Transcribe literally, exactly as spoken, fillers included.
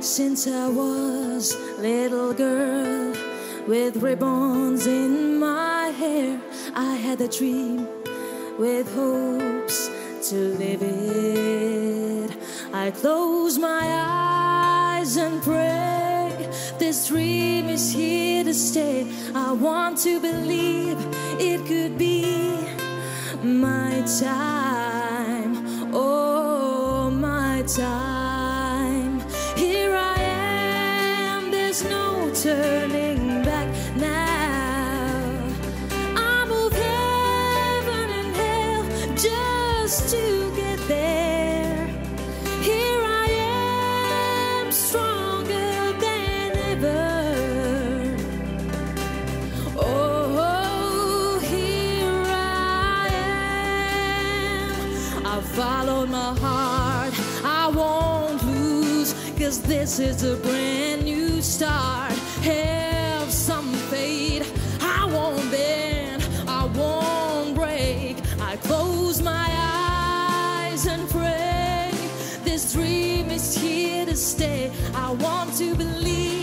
Since I was little girl with ribbons in my hair, I had a dream with hopes to live it. I close my eyes and pray, this dream is here to stay. I want to believe it could be my time, oh my time. Here I am, there's no turning back now. I move heaven and hell just to get there. Here I am, stronger than ever. Oh, here I am. I followed my heart, I won't lose, 'cause this is a brand new start. Have some faith, I won't bend, I won't break. I close my eyes and pray, this dream is here to stay. I want to believe